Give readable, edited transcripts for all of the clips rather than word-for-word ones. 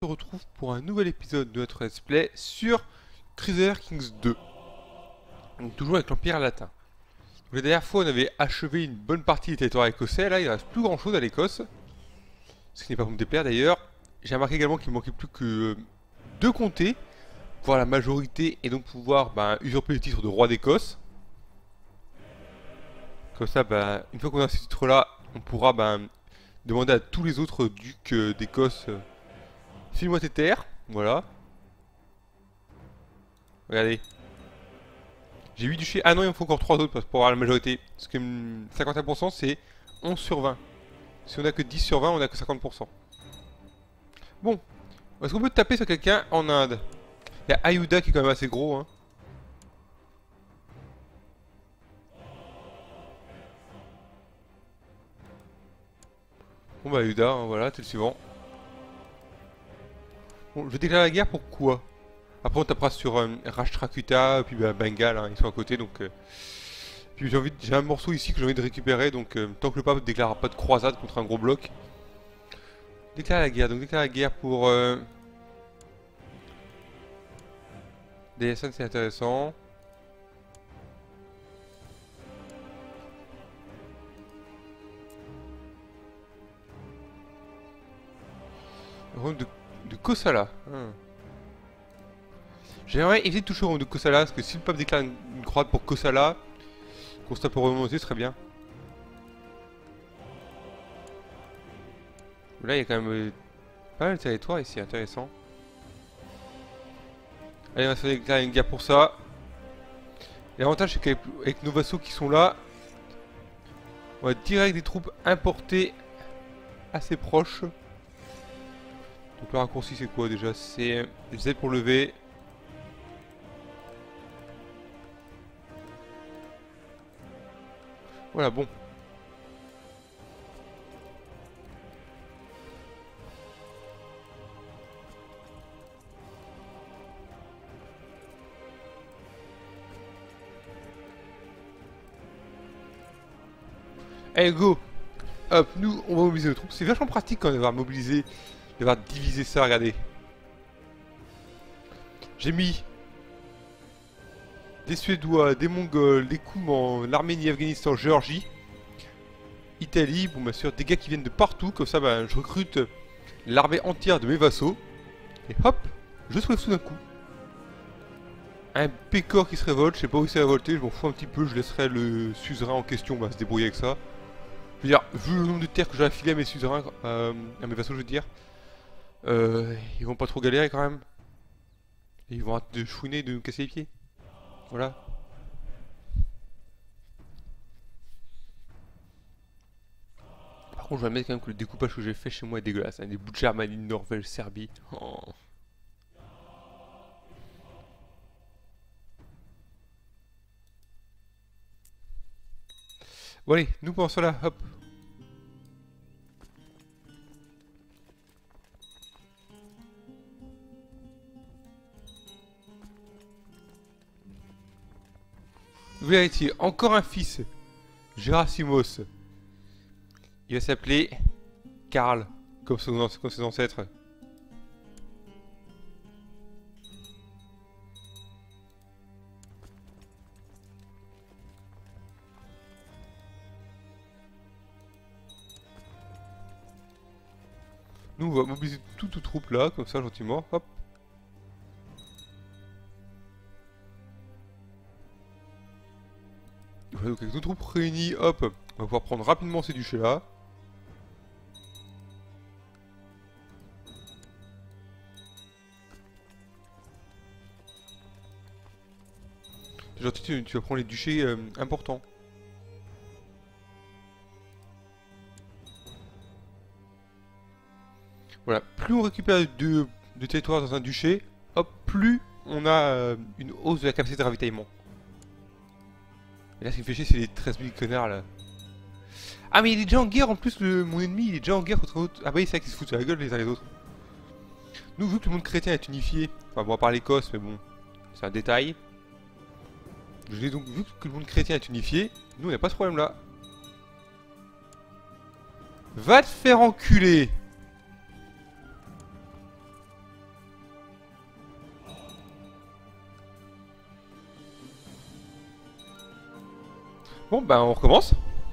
retrouve pour un nouvel épisode de notre let's play sur Crusader Kings 2. Donc toujours avec l'Empire latin. Donc, la dernière fois on avait achevé une bonne partie des territoires écossais, là il ne reste plus grand chose à l'Écosse. Ce qui n'est pas pour me déplaire d'ailleurs. J'ai remarqué également qu'il me manquait plus que 2 comtés, pour la majorité et donc pouvoir usurper le titre de roi d'Écosse. Comme ça, une fois qu'on a ce titre là, on pourra demander à tous les autres ducs d'Écosse file-moi tes terres, voilà. Regardez. J'ai 8 duchés. Ah non, il me faut encore 3 autres pour avoir la majorité. Parce que 51% c'est 11 sur 20. Si on a que 10 sur 20, on a que 50%. Bon. Est-ce qu'on peut taper sur quelqu'un en Inde? Il y a Ayuda qui est quand même assez gros, hein. Bon Ayuda, hein, voilà, c'est le suivant. Bon, je déclare la guerre pour quoi? Après on tapera sur Rashtrakuta, puis Bengal, hein, ils sont à côté donc... Puis j'ai un morceau ici que j'ai envie de récupérer, donc tant que le pape ne déclarera pas de croisade contre un gros bloc. Déclare la guerre, donc déclare la guerre pour... DSN c'est intéressant. Le royaume de Kosala. J'aimerais éviter de toucher au royaume de Kosala, parce que si le pape déclare une croisade pour Kosala, constat pour remonter, ce serait bien. Là, il y a quand même pas mal de territoire ici, intéressant. Allez, on va se faire déclarer une guerre pour ça. L'avantage, c'est qu'avec nos vassaux qui sont là, on va direct des troupes importées assez proches. Donc le raccourci, c'est quoi déjà? C'est Z pour lever. Voilà, bon. Allez, go! Hop, nous, on va mobiliser nos troupes. C'est vachement pratique quand même d'avoir mobilisé, d'avoir divisé ça, regardez. J'ai mis des Suédois, des Mongols, des Koumans, l'Arménie, Afghanistan, Géorgie, Italie, bon bien sûr, des gars qui viennent de partout, comme ça je recrute l'armée entière de mes vassaux, et hop, je soulève tout d'un coup. Un Pécor qui se révolte, je sais pas où il s'est révolté, je m'en fous un petit peu, je laisserai le suzerain en question se débrouiller avec ça. Je veux dire, vu le nombre de terres que j'ai affilé à mes suzerains, à mes vassaux je veux dire, ils vont pas trop galérer quand même. Et ils vont arrêter de chouiner, de nous casser les pieds. Voilà. Par contre, je vais admettre quand même que le découpage que j'ai fait chez moi est dégueulasse. Hein. Des bouts de Germanie, Norvège, Serbie. Oh. Bon allez, nous pendant cela, hop. Véritier, encore un fils. Gérasimos. Il va s'appeler Karl, comme ses ancêtres. Nous, on va mobiliser toutes nos troupes là, comme ça, gentiment. Hop. Voilà, donc avec nos troupes réunies, hop, on va pouvoir prendre rapidement ces duchés là. Gentil, tu vas prendre les duchés importants. Voilà, plus on récupère de territoire dans un duché, hop, plus on a une hausse de la capacité de ravitaillement. Et là, ce qui me fait chier, c'est les 13 000 connards là. Ah, mais il est déjà en guerre en plus, mon ennemi, il est déjà en guerre contre l'autre. Ah, bah, c'est vrai qu'ils se foutent sur la gueule les uns les autres. Nous, vu que le monde chrétien est unifié, enfin, bon, à part l'Écosse, mais bon, c'est un détail. Je dis donc, vu que le monde chrétien est unifié, nous, on n'a pas ce problème là. Va te faire enculer! Bon, bah on recommence.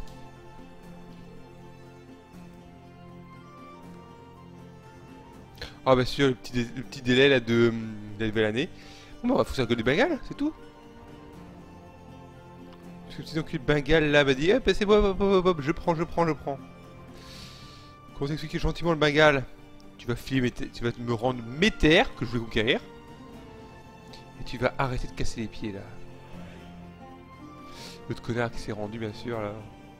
Ah bah sûr, le petit délai là de la nouvelle année. Bon bah faut ça que du Bengale, c'est tout. Parce que le petit enculé de Bengale là m'a dit, eh bah c'est moi, je prends, je prends, je prends. Comment t'expliquer gentiment le Bengale? Tu vas filer tu vas me rendre mes terres que je voulais conquérir. Et tu vas arrêter de casser les pieds là. L'autre connard qui s'est rendu bien sûr là.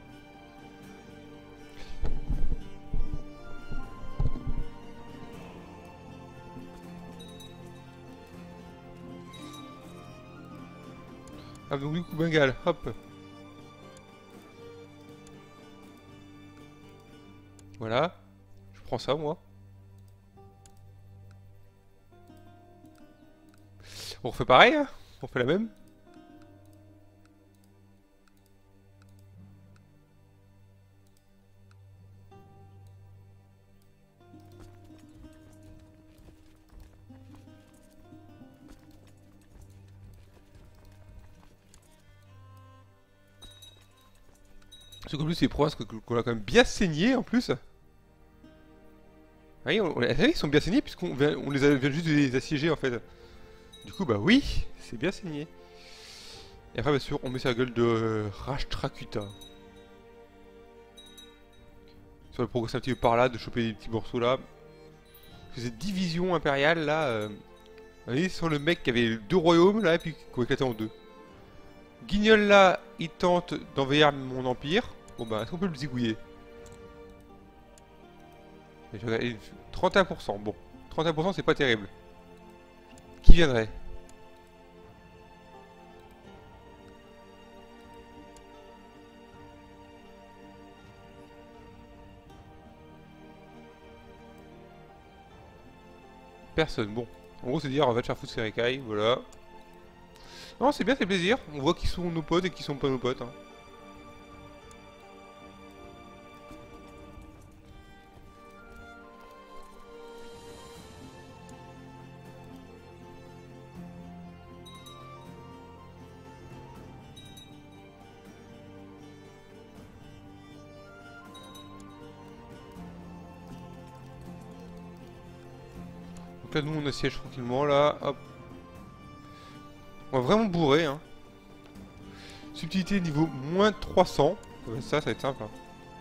Ah donc du coup Bengale, hop. Voilà. Je prends ça moi. On refait pareil hein. On fait la même. Parce qu'en plus c'est des provinces qu'on a quand même bien saigné en plus. Oui, ils sont bien saignés on vient juste de les assiéger en fait. Du coup bah oui, c'est bien saigné. Et après bien sûr on met sa gueule de Rashtrakuta. Ça va progresser un petit peu par là, de choper des petits morceaux là. Parce que cette division impériale là, vous voyez sur le mec qui avait deux royaumes là et puis qui ont éclaté en deux. Guignol là, il tente d'envahir mon empire. Bon bah est-ce qu'on peut le zigouiller? 31%, bon. 31% c'est pas terrible. Qui viendrait? Personne, bon. En gros c'est dire va te faire foutre Serekai, voilà. Non c'est bien, c'est plaisir. On voit qui sont nos potes et qui sont pas nos potes. Hein. Donc là nous on assiège tranquillement là, hop. On va vraiment bourrer hein. Subtilité niveau moins 300. Ouais, ça va être simple. Hein.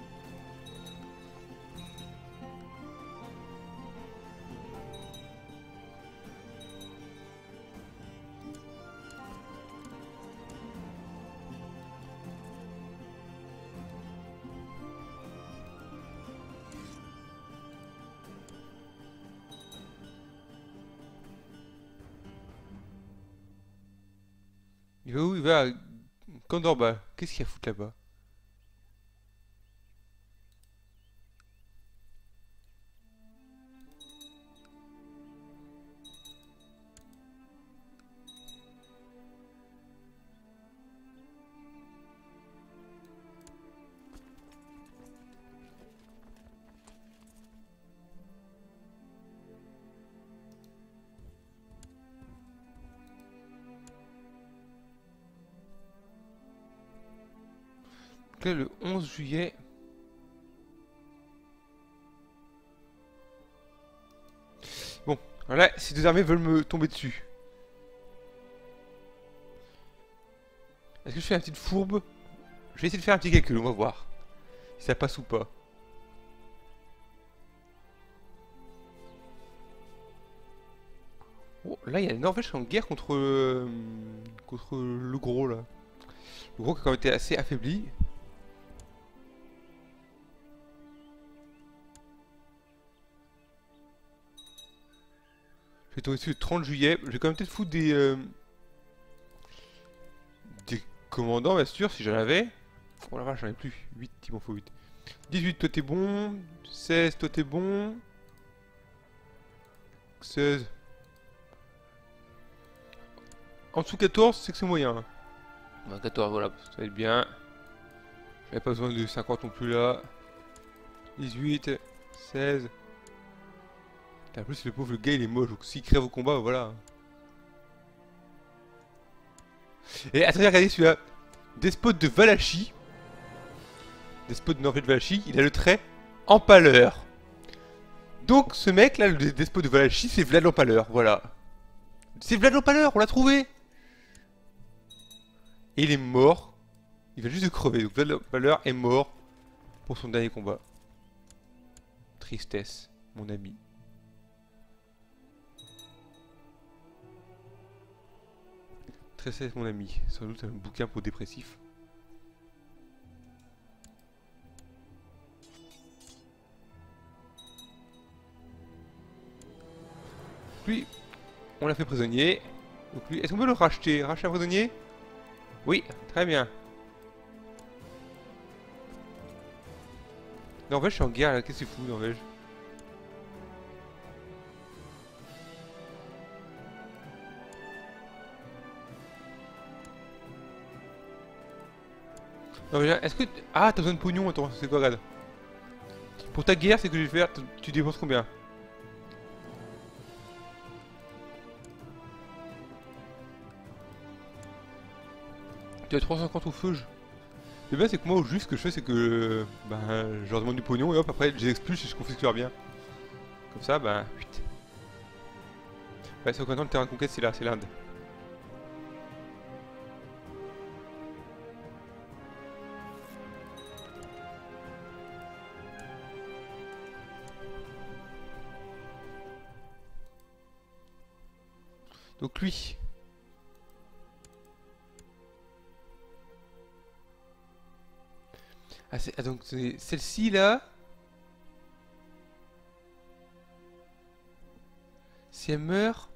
Il va où? Il va à Kandorba. Qu'est-ce qu'il y a à foutre là-bas? Donc là le 11 juillet. Bon, là ces deux armées veulent me tomber dessus. Est-ce que je fais une petite fourbe? Je vais essayer de faire un petit calcul, on va voir. Si ça passe ou pas. Oh, là, il y a la Norvège qui est en guerre contre le gros, là. Le gros qui a quand même été assez affaibli. Je vais tomber dessus le 30 juillet. Je vais quand même peut-être foutre des commandants, bien sûr, si j'en avais. Oh la vache, j'en ai plus. 8, il m'en faut 8. 18, toi t'es bon. 16, toi t'es bon. 16. En dessous 14, c'est que c'est moyen. 14, voilà, ça va être bien. J'avais pas besoin de 50 non plus là. 18, 16. Et en plus, le pauvre gars il est moche, donc s'il crève au combat, voilà. Et attendez, regardez celui-là. despote de Valachie. Despote de Norvège de Valachie, il a le trait Empaleur. Donc ce mec là, le despote de Valachie, c'est Vlad l'Empaleur, voilà. C'est Vlad l'Empaleur, on l'a trouvé. Et il est mort. Il va juste de crever, donc Vlad l'Empaleur est mort pour son dernier combat. Tristesse, mon ami. Tristesse, mon ami. Sans doute un bouquin pour dépressif. Lui, on l'a fait prisonnier. Donc lui, est-ce qu'on peut le racheter? Racheter un prisonnier? Oui, très bien. Norvège, je suis en guerre là, qu'est-ce que c'est fou, Norvège? Norvège, est-ce que... Ah, t'as besoin de pognon, attends, c'est quoi, regarde. Pour ta guerre, c'est que je vais faire, tu dépenses combien? Tu as 350 au feu. Le bien c'est que moi au juste ce que je fais c'est que je leur demande du pognon et hop après je les expulse et je confisque leur bien. Comme ça bah 8. Ouais c'est maintenant le terrain de conquête c'est là, c'est l'Inde. Donc lui. Ah, donc c'est celle-ci là. Si elle meurt,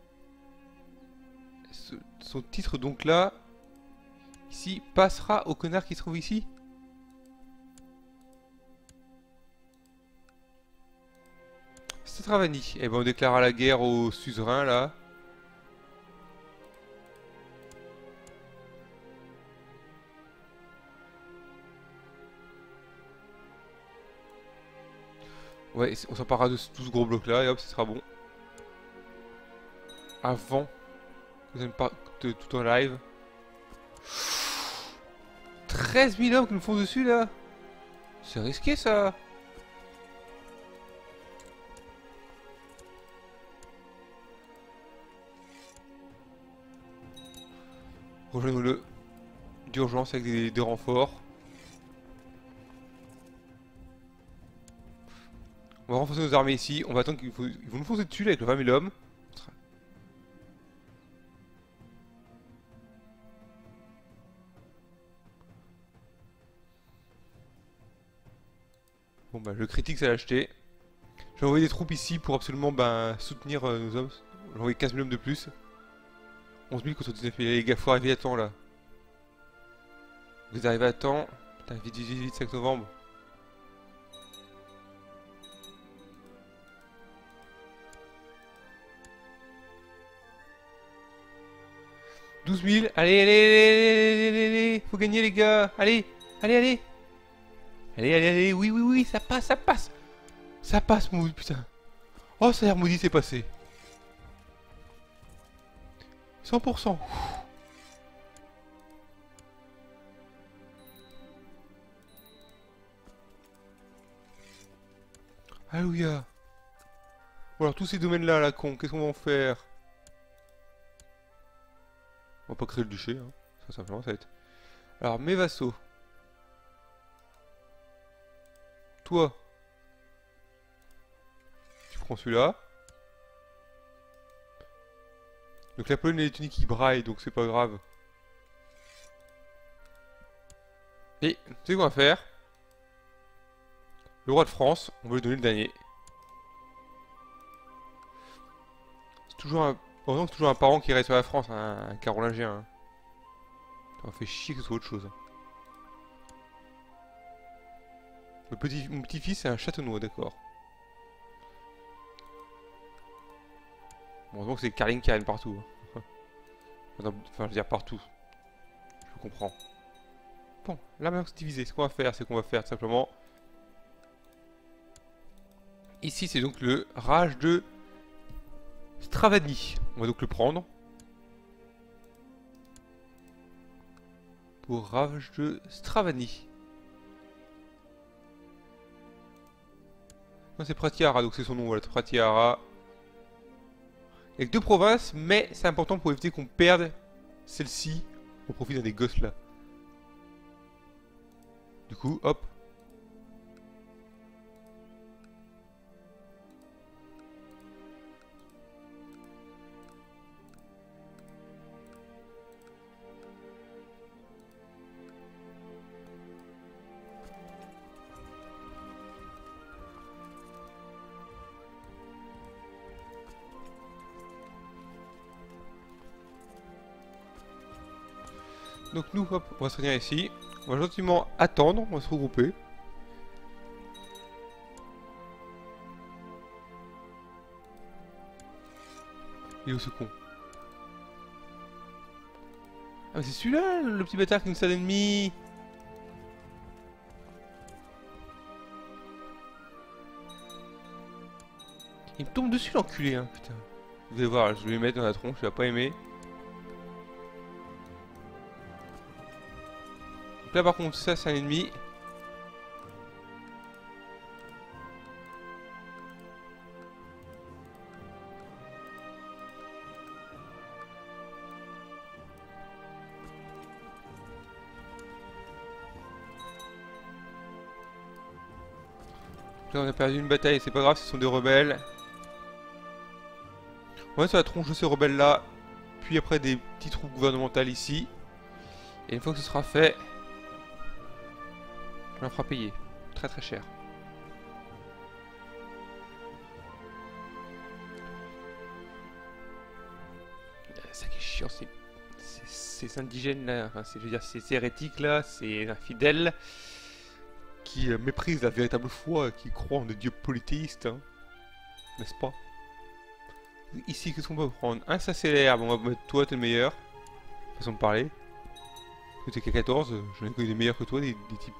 son titre donc là, ici, passera au connard qui se trouve ici. C'est Travani. Et ben on déclarera la guerre au suzerain là. Ouais, on s'emparera de tout ce gros bloc là et hop, ce sera bon. Avant que ça ne parte tout en live. 13 000 hommes qui nous font dessus là. C'est risqué ça. Rejoignons-le d'urgence avec des renforts. On va renforcer nos armées ici. On va attendre qu'ils vont nous foncer dessus là, avec le 20 000 hommes. Bon bah le critique ça l'a acheté. Je vais envoyer des troupes ici pour absolument soutenir nos hommes. Je vais envoyer 15 000 hommes de plus. 11 000 contre 19 000. Les gars, faut arriver à temps là. Vous arrivez à temps. Putain, vite, vite, vite, 5 novembre. « 12 000, allez, allez, allez, allez, allez, faut gagner les gars, allez, allez, allez. Allez, allez, allez, oui, oui, oui, ça passe, ça passe. Ça passe, Moody, putain. Oh, ça a l'air Moody, c'est passé. 100%. Alléluia. Bon alors tous ces domaines-là, la con, qu'est-ce qu'on va en faire? On va pas créer le duché, hein. Ça simplement, ça va être... Alors, mes vassaux. Toi. Tu prends celui-là. Donc la Pologne et les Tuniques qui braillent, donc c'est pas grave. Et, tu sais quoi on va faire? Le roi de France, on va lui donner le dernier. C'est toujours un... Heureusement que c'est toujours un parent qui reste sur la France, un carolingien. Hein. Ça fait chier que ce soit autre chose. Mon petit-fils c'est un châtenois, d'accord. Bon, donc c'est Carling qui règne partout. Hein. Enfin, je veux dire partout. Je comprends. Bon, là maintenant c'est divisé. Ce qu'on va faire, c'est qu'on va faire tout simplement... Ici c'est donc le rage de Stravani. On va donc le prendre. au ravage de Stravani. Non, c'est Pratiara, donc c'est son nom, voilà, Pratiara. Il y a que 2 provinces, mais c'est important pour éviter qu'on perde celle-ci au profit d'un des gosses là. Du coup, hop. Donc nous, hop, on va se réunir ici. On va gentiment attendre, on va se regrouper. Il est où ce con? Ah mais c'est celui-là, le petit bâtard qui nous sert d'ennemi. Il me tombe dessus l'enculé, hein, putain. Vous allez voir, je vais lui mettre dans la tronche, il va pas aimer. Donc là par contre, ça c'est un ennemi. Là on a perdu une bataille, c'est pas grave, ce sont des rebelles. On va sur la tronche de ces rebelles là, puis après des petits troupes gouvernementales ici. Et une fois que ce sera fait, on la fera payer très très cher. Ça qui est chiant, c'est ces indigènes là, enfin, je veux dire ces hérétiques là, ces infidèles qui méprisent la véritable foi, qui croient en des dieux polythéistes, hein, n'est-ce pas? Ici, qu'est-ce qu'on peut prendre? Un, ça c'est l'herbe, on va mettre toi, t'es le meilleur. Façon de parler. Parce que t'es qu'à 14, j'en ai connu des meilleurs que toi, des types...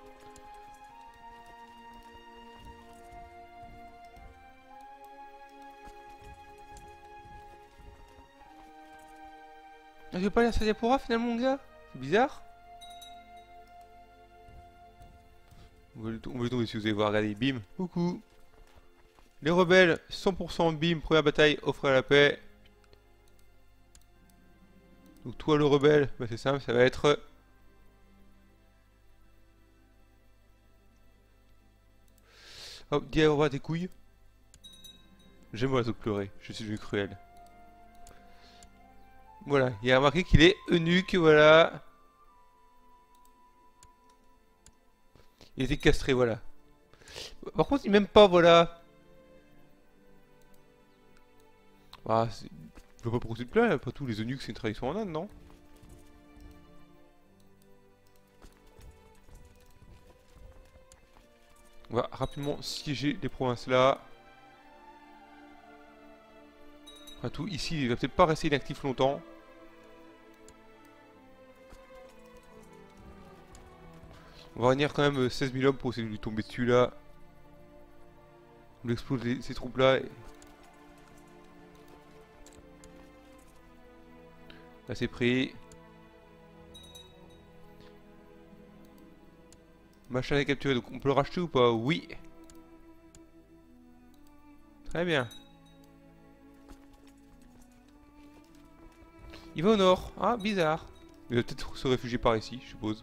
Ah, j'ai pas l'air Sadiapura finalement, mon gars? C'est bizarre. On va lui tomber dessus, vous allez voir, regardez, bim, coucou. Les rebelles, 100% bim, première bataille, offre à la paix. Donc toi le rebelle, bah, c'est simple, ça va être... Hop, dis au revoir tes couilles. J'aime oiseau pleurer, je suis une cruelle. Voilà, il a remarqué qu'il est eunuque, voilà. Il était castré, voilà. Par contre, il m'aime pas, voilà. Ah, je vois pas pourquoi tu te plains, après tout, les eunuques c'est une tradition en Inde, non? On va rapidement siéger les provinces là. Après tout, ici, il va peut-être pas rester inactif longtemps. On va réunir quand même 16 000 hommes pour essayer de lui tomber dessus là. On explose ces troupes là. Là c'est pris. Machin est capturé, donc on peut le racheter ou pas? Oui. Très bien. Il va au nord. Ah, bizarre. Il va peut-être se réfugier par ici, je suppose.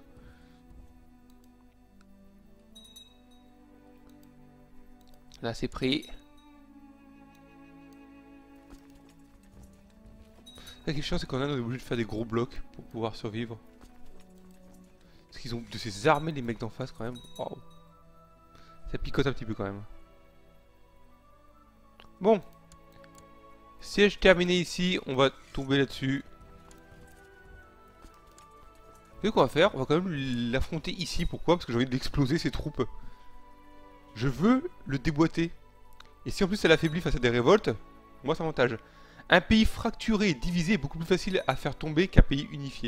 Là c'est pris. La question c'est qu'en Inde on est obligé de faire des gros blocs pour pouvoir survivre. Parce qu'ils ont de ces armées les mecs d'en face quand même. Waouh. Ça picote un petit peu quand même. Bon. Siège terminé ici, on va tomber là-dessus. Vous savez quoi on va faire? On va quand même l'affronter ici. Pourquoi? Parce que j'ai envie d'exploser ses troupes. Je veux le déboîter. Et si en plus elle affaiblit face à des révoltes, moi c'est avantage. Un pays fracturé et divisé est beaucoup plus facile à faire tomber qu'un pays unifié.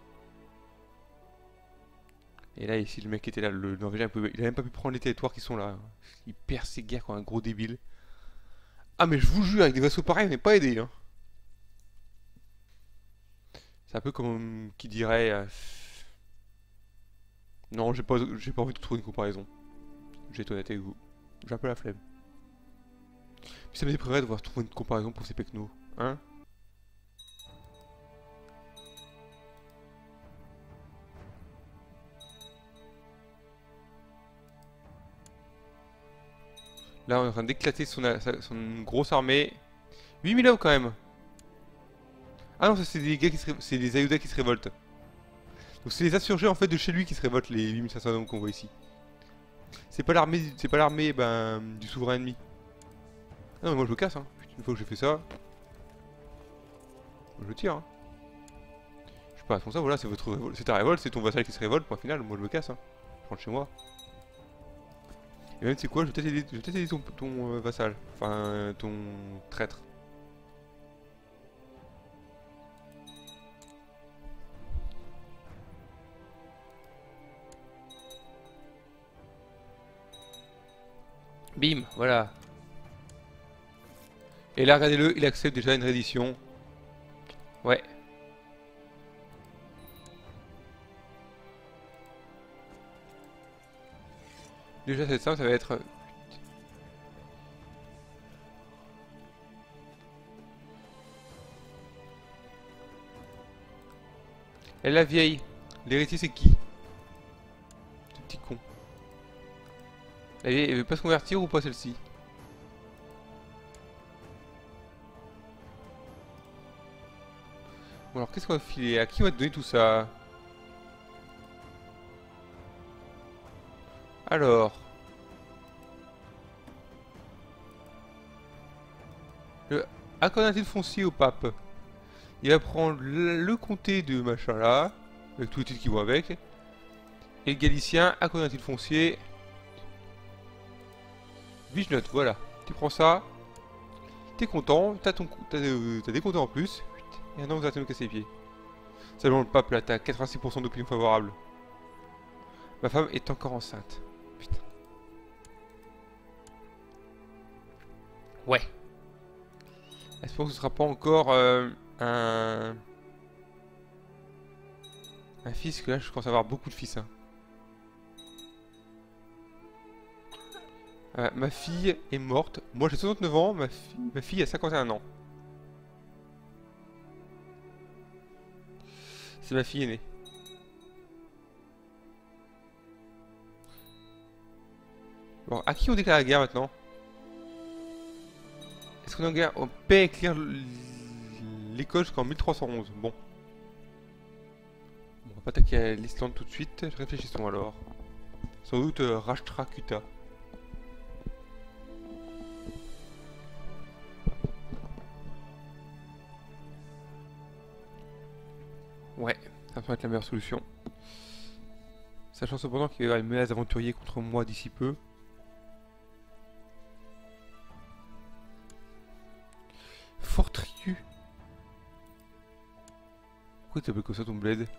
Et là ici le mec qui était là, le Norvégien, il a même pas pu prendre les territoires qui sont là. Il perd ses guerres comme un gros débile. Ah mais je vous jure, avec des vassaux pareils, on n'est pas aidé. Hein. C'est un peu comme qui dirait... Non, j'ai pas envie de trouver une comparaison. J'ai été honnête avec vous. J'ai un peu la flemme. Puis ça me déprimerait de devoir trouver une comparaison pour ces pecnos. Hein? Là, on est en train d'éclater son grosse armée. 8000 hommes quand même. Ah non, ça c'est des gars c'est des Ayuda qui se révoltent. Donc c'est les insurgés en fait de chez lui qui se révoltent, les 8500 hommes qu'on voit ici. C'est pas l'armée ben, du souverain ennemi. Ah non mais moi je me casse hein. Putain, une fois que j'ai fait ça, je tire hein. Je suis pas responsable, voilà, c'est ta révolte, c'est ton vassal qui se révolte, point final, moi je me casse hein. Je rentre chez moi. Et même c'est quoi, je vais peut-être aider ton vassal. Enfin ton traître. Bim, voilà. Et là, regardez-le, il accepte déjà une reddition. Ouais. Déjà, cette somme, ça va être... Et la vieille. L'héritier, c'est qui? Ce petit con. La vieille, elle veut pas se convertir ou pas celle-ci? Bon alors qu'est-ce qu'on va filer? À qui on va te donner tout ça? Alors... Le accordatif foncier au pape. Il va prendre le comté de machin là, avec tous les titres qui vont avec. Et le galicien, accordatif foncier. Vigenote, voilà. Tu prends ça. T'es content, t'as des comptes en plus. Et maintenant vous arrêtez de me casser les pieds. Seulement le pape là, t'as 86% d'opinion favorable. Ma femme est encore enceinte. Putain. Ouais. Espérons que ce sera pas encore un fils, parce que là je commence à avoir beaucoup de fils. Hein. Ma fille est morte. Moi j'ai 69 ans, ma fille a 51 ans. C'est ma fille aînée. Bon, à qui on déclare la guerre maintenant? Est-ce qu'on est en guerre? On paie éclaire l'école jusqu'en 1311. Bon. On va pas attaquer à l'Islande tout de suite. Réfléchissons alors. Sans doute Rashtrakuta. Ouais, ça peut être la meilleure solution. Sachant cependant qu'il y aura une menace d'aventurier contre moi d'ici peu. Fortriu. Pourquoi tu t'appelles comme ça ton bled?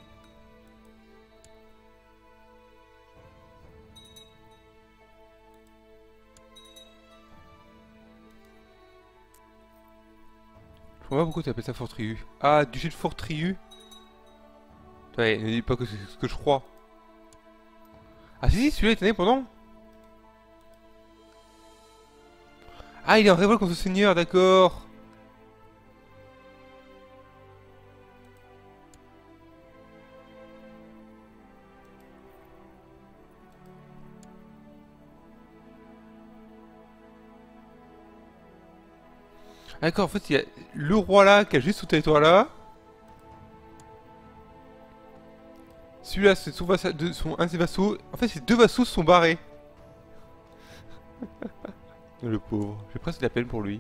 Je comprends pas pourquoi tu appelles ça Fortriu. Ah, duché de Fortriu. Ouais, ne dis pas que c'est ce que je crois. Ah si, celui-là est indépendant. Ah, il est en révolte contre ce seigneur, d'accord. D'accord, en fait, il y a le roi là qui a juste son territoire là. Celui-là, c'est un de ses vassaux. En fait, ses deux vassaux se sont barrés. Le pauvre. J'ai presque de la peine pour lui.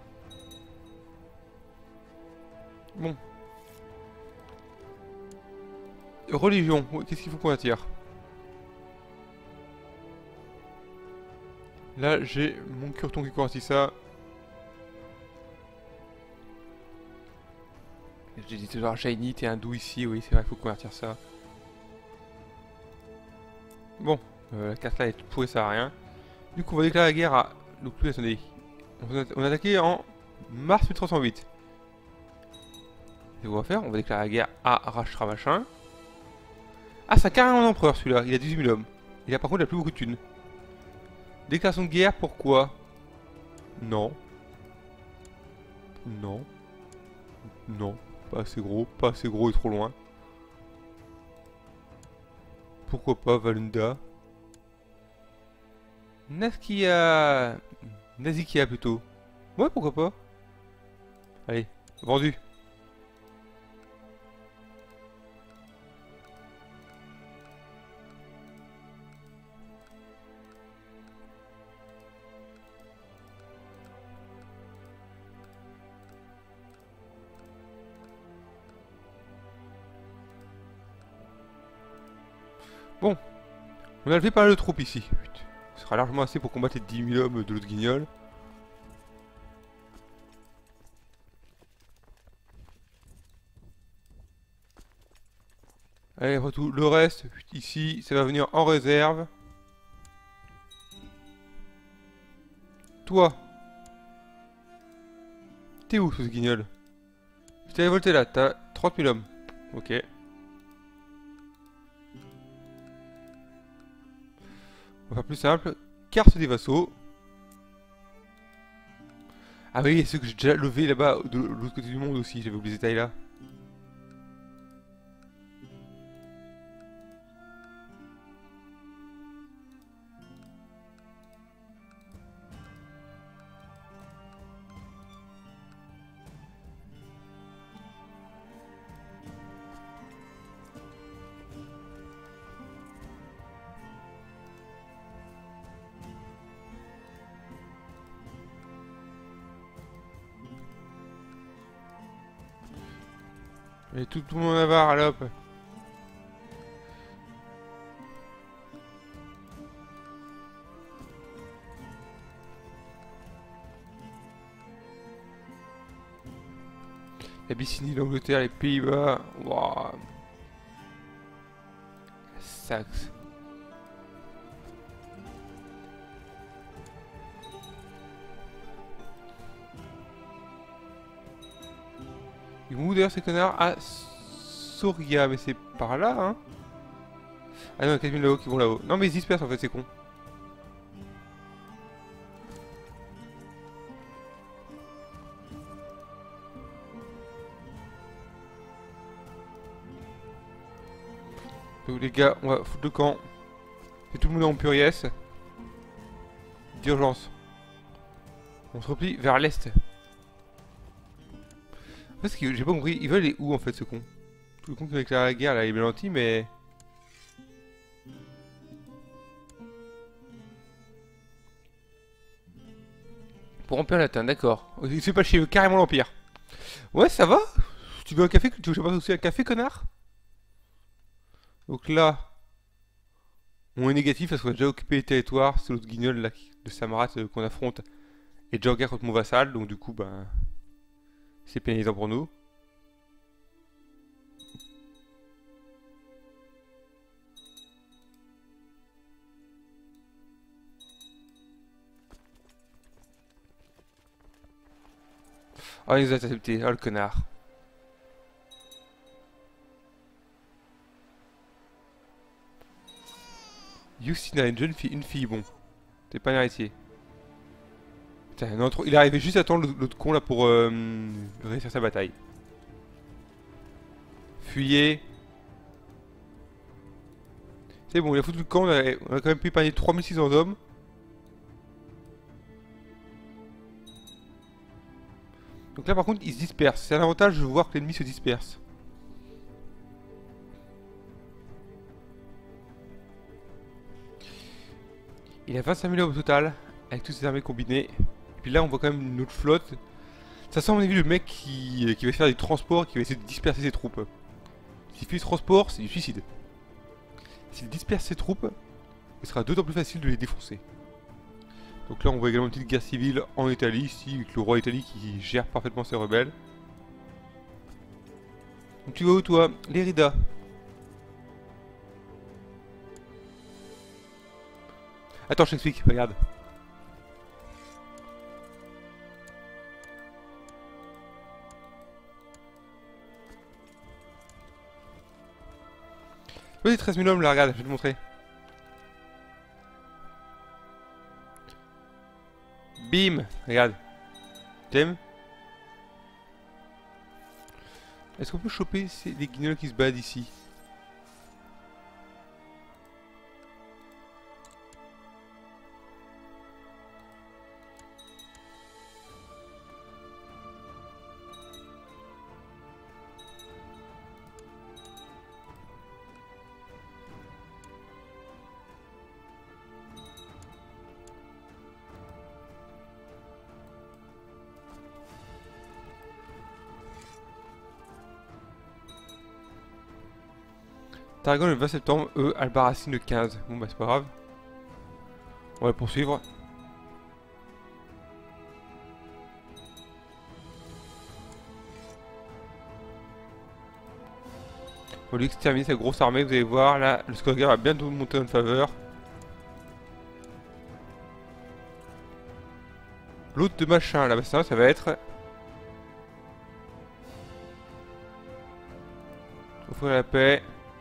Bon. Religion. Qu'est-ce qu'il faut convertir? Là, j'ai mon curton qui convertit ça. J'ai dit toujours shiny, t'es hindou ici. Oui, c'est vrai, il faut convertir ça. Bon. La carte là est pourrie, ça sert à rien. Du coup, on va déclarer la guerre à... Donc, plus, attendez. On a attaqué en mars 1308. Et on va faire, on va déclarer la guerre à Rashtra machin. Ah, c'est carrément un empereur celui-là, il a 18 000 hommes. Il a par contre il a plus beaucoup de thunes. Déclaration de guerre, pourquoi? Non. Non. Non. Pas assez gros et trop loin. Pourquoi pas Valunda? Naskia... Nazikia plutôt. Ouais, pourquoi pas. Allez, vendu. Bon, on a levé pas mal de troupes ici. Putain, ce sera largement assez pour combattre les 10 000 hommes de l'autre guignol. Allez, retour. Le reste, ici, ça va venir en réserve. Toi. T'es où, ce guignol? Je t'ai révolté là, t'as 30 000 hommes. Ok. On va faire plus simple. Carte des vassaux. Ah oui, ceux que j'ai déjà levé là-bas, de l'autre côté du monde aussi, j'avais oublié ces détails-là. Et tout le monde en avare, allez hop. L'Abyssinie, l'Angleterre, les Pays-Bas. Waouh. Saxe. Ils vont où d'ailleurs ces connards? Ah, Soria, mais c'est par là, hein? Ah non, 4000 là-haut qui vont là-haut. Non, mais ils se dispersent en fait, c'est con. Donc les gars, on va foutre le camp. Et tout le monde est en puriesse. D'urgence. On se replie vers l'est. Parce que j'ai pas compris, ils veulent aller où en fait ce con? Tout le con qui va déclarer la guerre là, il est bien gentil, mais... Pour remplir latin, d'accord. Il se fait pas chier, il veut carrément l'Empire. Ouais, ça va? Tu veux un café? Tu veux pas aussi un café, connard? Donc là, on est négatif parce qu'on a déjà occupé les territoires. C'est l'autre guignol là, de Samarat qu'on affronte. Et déjà en guerre contre mon vassal, donc du coup, ben... C'est pénalisant pour nous. Ah, il nous a accepté. Oh, le connard. Justina, une fille, bon. T'es pas un héritier. Putain, non, il est arrivé juste à temps l'autre con là pour réussir sa bataille. Fuyez. C'est bon, il a foutu le camp, on a quand même pu épargner 3600 hommes. Donc là par contre, il se disperse. C'est un avantage de voir que l'ennemi se disperse. Il a 25 000 hommes au total, avec toutes ses armées combinées. Et puis là, on voit quand même une autre flotte. Ça sent à mon avis le mec qui va faire des transports, qui va essayer de disperser ses troupes. S'il fait du transport, c'est du suicide. S'il disperse ses troupes, il sera d'autant plus facile de les défoncer. Donc là, on voit également une petite guerre civile en Italie, ici, avec le roi d'Italie qui gère parfaitement ses rebelles. Donc tu vas où toi? Lérida. Attends, je t'explique, regarde. Oui, 13 000 hommes là, regarde, je vais te montrer. Bim, regarde. T'aimes? Est-ce qu'on peut choper les guignols qui se baladent ici? Targon le 20 septembre, Albarracine le 15. Bon bah c'est pas grave. On va poursuivre. On lui exterminer sa grosse armée, vous allez voir, là, le Skorgar va bientôt monter en notre faveur. L'autre de machin, là, bah, ça va être... Offrir la paix.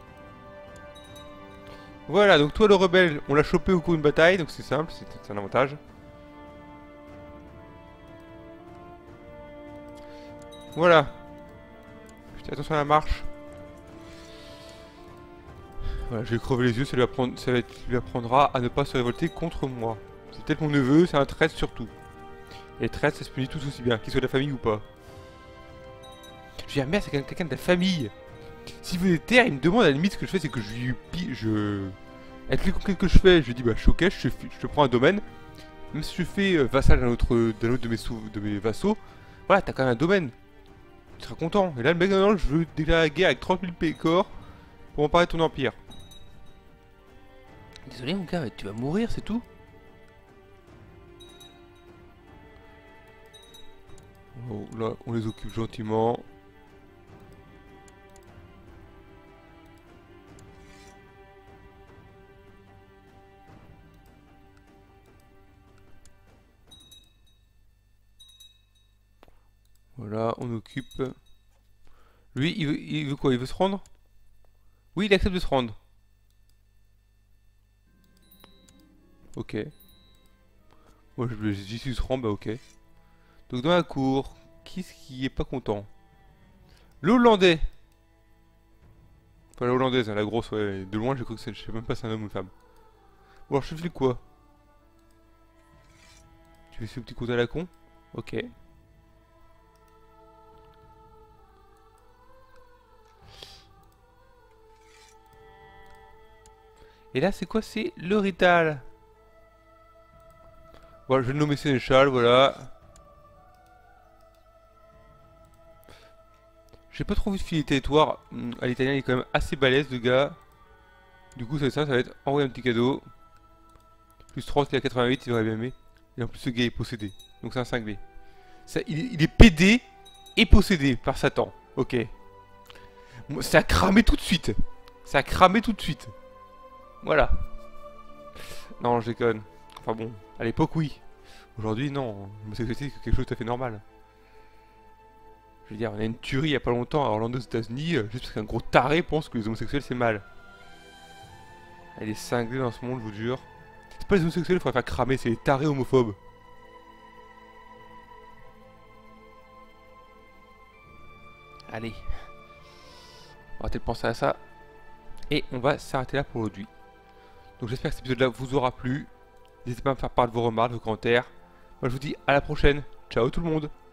Voilà, donc toi le rebelle, on l'a chopé au cours d'une bataille, donc c'est simple, c'est un avantage. Voilà. Putain, attention à la marche. Voilà, je vais crever les yeux, ça lui apprendra à ne pas se révolter contre moi. C'est peut-être mon neveu, c'est un traître surtout. Et les traîtres, ça se punit tous aussi bien, qu'il soit de la famille ou pas. Je dis, ah merde, c'est quelqu'un de la famille. S'il veut des terres, il me demande à la limite ce que je fais, c'est que je lui pille, avec les conquêtes que je fais, je lui dis bah je suis ok, je te prends un domaine. Même si je fais vassal d'un autre de mes vassaux, voilà, t'as quand même un domaine. Tu seras content. Et là le mec non, je veux déclarer la guerre avec 30 000 pécores pour emparer ton empire. Désolé mon gars, tu vas mourir, c'est tout. Oh, là, on les occupe gentiment. Voilà, on occupe. Lui, il veut quoi? Il veut se rendre? Oui, il accepte de se rendre. Ok. Moi, j'y suis se rend, bah ok. Donc dans la cour, qui est-ce qui est pas content? Le Hollandais. Enfin la Hollandaise, hein, la grosse, ouais. De loin, j'ai cru que je sais même pas si c'est un homme ou une femme. Bon alors je te fais quoi? Tu fais ce petit coup à la con? Ok. Et là, c'est quoi? C'est le Rital. Voilà, je vais le nommer sénéchal, voilà. J'ai pas trop envie de filer territoire à l'italien, il est quand même assez balèze, le gars. Du coup, ça va être envoyer un petit cadeau. Plus 30, il est à 88, il aurait bien aimé. Et en plus, ce gars est possédé. Donc c'est un 5B. Ça, il est pédé et possédé par Satan. Ok. Bon, ça a cramé tout de suite. Ça a cramé tout de suite. Voilà. Non, je déconne. Enfin bon, à l'époque, oui. Aujourd'hui, non. L'homosexualité, c'est quelque chose de tout à fait normal. Je veux dire, on a une tuerie il y a pas longtemps à Orlando aux États-Unis, juste parce qu'un gros taré pense que les homosexuels c'est mal. Elle est cinglée dans ce monde, je vous jure. C'est pas les homosexuels qu'il faudrait faire cramer, c'est les tarés homophobes. Allez. On va peut-être penser à ça. Et on va s'arrêter là pour aujourd'hui. Donc j'espère que cet épisode-là vous aura plu. N'hésitez pas à me faire part de vos remarques, de vos commentaires. Moi je vous dis à la prochaine. Ciao tout le monde.